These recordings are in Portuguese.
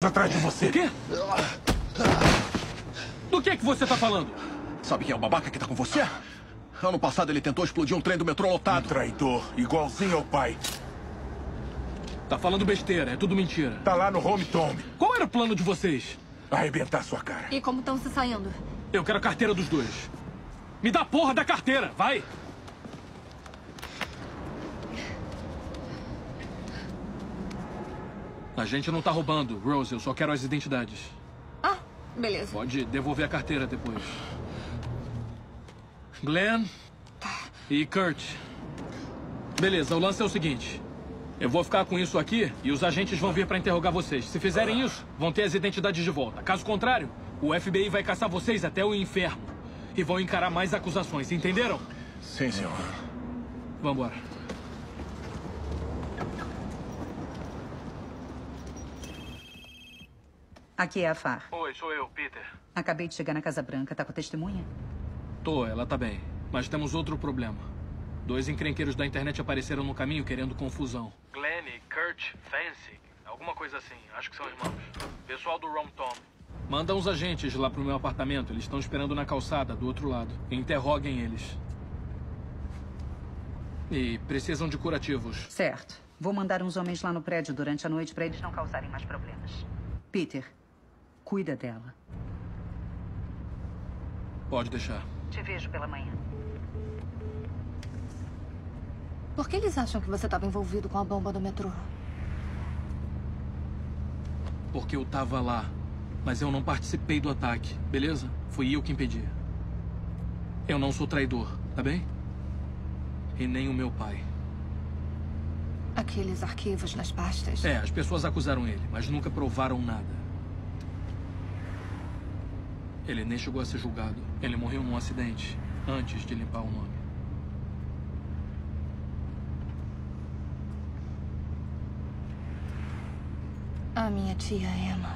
Atrás de você. O quê? Do que você tá falando? Sabe quem é o babaca que tá com você? Ano passado ele tentou explodir um trem do metrô lotado. Um traidor, igualzinho ao pai. Tá falando besteira, é tudo mentira. Tá lá no Home Tomb. Qual era o plano de vocês? Arrebentar sua cara. E como estão se saindo? Eu quero a carteira dos dois. Me dá a porra da carteira, vai! A gente não tá roubando, Rose. Eu só quero as identidades. Ah, beleza. Pode devolver a carteira depois. Glenn e Kurt. Beleza, o lance é o seguinte. Eu vou ficar com isso aqui e os agentes vão vir pra interrogar vocês. Se fizerem isso, vão ter as identidades de volta. Caso contrário, o FBI vai caçar vocês até o inferno. E vão encarar mais acusações, entenderam? Sim, senhor. Vambora. Aqui é a FAR. Oi, sou eu, Peter. Acabei de chegar na Casa Branca. Tá com a testemunha? Tô, ela tá bem. Mas temos outro problema. 2 encrenqueiros da internet apareceram no caminho querendo confusão. Glenn e Kurt Fancy. Alguma coisa assim. Acho que são irmãos. Pessoal do Rom Tom. Manda uns agentes lá pro meu apartamento. Eles estão esperando na calçada, do outro lado. Interroguem eles. E precisam de curativos. Certo. Vou mandar uns homens lá no prédio durante a noite pra eles não causarem mais problemas. Peter, cuida dela. Pode deixar. Te vejo pela manhã. Por que eles acham que você estava envolvido com a bomba do metrô? Porque eu tava lá. Mas eu não participei do ataque, beleza? Fui eu que impedi. Eu não sou traidor, tá bem? E nem o meu pai. Aqueles arquivos nas pastas. É, as pessoas acusaram ele, mas nunca provaram nada. Ele nem chegou a ser julgado. Ele morreu num acidente, antes de limpar o nome. A minha tia Emma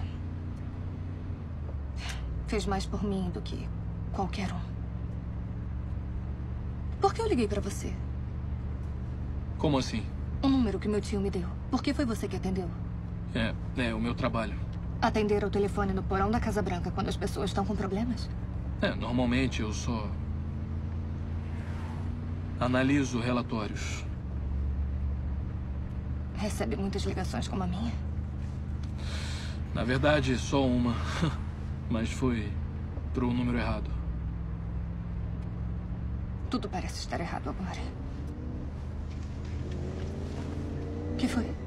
fez mais por mim do que qualquer um. Por que eu liguei pra você? Como assim? Um número que meu tio me deu. Por que foi você que atendeu? É o meu trabalho. Atender ao telefone no porão da Casa Branca quando as pessoas estão com problemas? Normalmente eu só analiso relatórios. Recebe muitas ligações como a minha? Na verdade, só uma. Mas foi pro número errado. Tudo parece estar errado agora. O que foi?